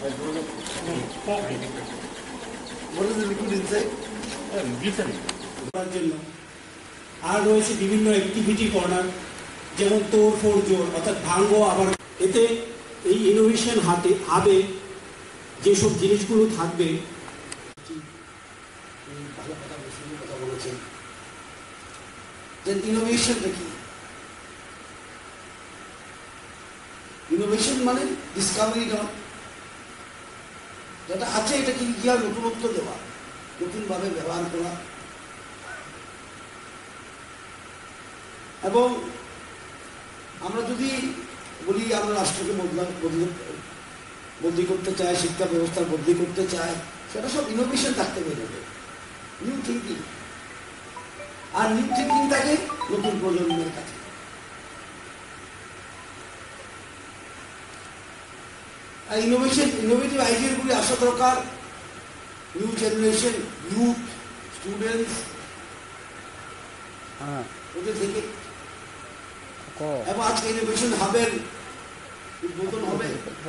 আর রয়েছে বিভিন্ন activity corner, যেমন তোড় ফোড় জোড়, অর্থাৎ ভাঙ্গো আবার। এতে এই ইনোভেশন হাবে যেসব জিনিসগুলো থাকবে, ভালো কথা বলেছেন যে ইনোভেশনটা কি। ইনোভেশন মানে ডিসকাভারি নয়, যেটা আছে এটাকে গিয়ে নতুনত্ব দেওয়া, নতুনভাবে ব্যবহার করা। এবং আমরা যদি বলি আমরা রাষ্ট্রকে বদলি করতে চাই, শিক্ষা ব্যবস্থা বদলি করতে চাই, সেটা সব ইনোভেশন থাকতে বেরোবে, নিউ থিঙ্কিং। আর নিউ থিঙ্কিং থাকে নতুন প্রজন্মের কাছে। আর ইনোভেটিভ আইডিয়াগুলি আসা দরকার নিউ জেনারেশন, ইউথ, স্টুডেন্টস, ওদের থেকে। এবং আজকে ইনোভেশন হাবের উদ্বোধন হবে।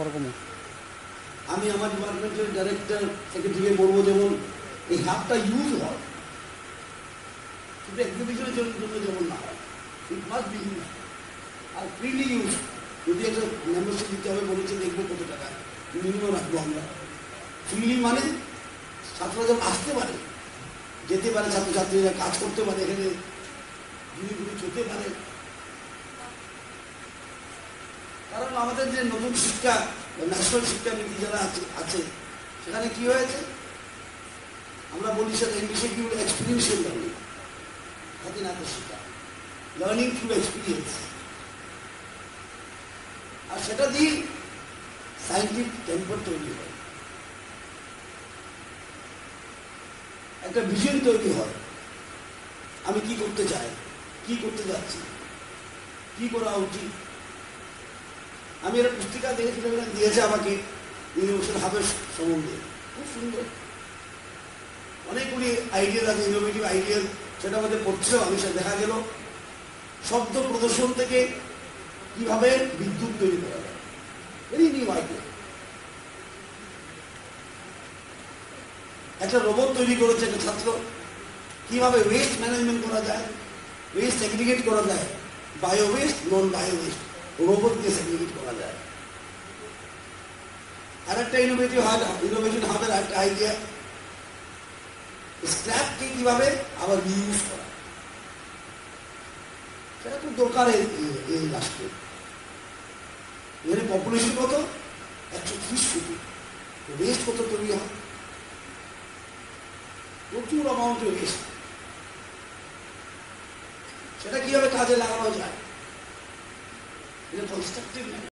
আমি আমার ডিপার্টমেন্টের ডাইরেক্টর সেক্রেটারিকে বলবো, যেমন এই হাবটা ইউজ হয়, শুধু এক্সিবিশনের জন্য যেমন না হয়, ইট মাস্ট বি ইউজ আর ফ্রিলি ইউজ। যদি একটা মেম্বারশিপ দিতে হবে বলেছে, দেখবো কত টাকা মিনিমাম রাখবো আমরা। ফ্রিলি মানে ছাত্ররা যেমন আসতে পারে, যেতে পারে, ছাত্রছাত্রীরা কাজ করতে পারে, এখানে জিনিসগুলি চলতে পারে। কারণ আমাদের যে নতুন শিক্ষা, ন্যাশনাল শিক্ষা নীতি যারা আছে সেখানে কি হয়েছে, আমরা বলি সেটা ইংলিশে কি বলে, এক্সপিরিয়েন্সিয়াল লার্নিং, হাতে নাতে শিক্ষা, লার্নিং থ্রু এক্সপিরিয়েন্স। আর সেটা দিয়ে সায়েন্টিফিক টেম্পার তৈরি হয়, একটা ভিশন তৈরি হয়, আমি কি করতে চাই, কি করতে যাচ্ছি, কি করা উচিত। আমি একটা পুস্তিকা দেখেছিলাম, দিয়েছে আমাকে ইনোভেশন হাবের সম্বন্ধে, খুব সুন্দর, অনেকগুলি আইডিয়া আছে, ইনোভেটিভ আইডিয়া, সেটা আমাদের পড়ছেও। আমি সেটা দেখা গেল শব্দ প্রদর্শন থেকে কিভাবে বিদ্যুৎ তৈরি করা যায়, ভেরি নিউ আইডিয়া। একটা রোবট তৈরি করেছে একটা ছাত্র, কিভাবে ওয়েস্ট ম্যানেজমেন্ট করা যায়, ওয়েস্ট সেগ্রিগেট করা যায়, bio waste, non bio waste, robot দিয়ে সেগ্রিগেট করা যায়। আর একটা ইনোভেশন হাবের একটা আইডিয়া, স্ক্র্যাপকে কিভাবে আবার রিইউজ করা, সেটা খুব দরকার এই রাষ্ট্রে। এখানে পপুলেশন কত, 130 কোটি, ওয়েস্ট কত তৈরি হয়, প্রচুর অ্যামাউন্টের ওয়েস্ট। সেটা কিভাবে কাজে লাগানো যায়, এটা কনস্ট্রাকটিভ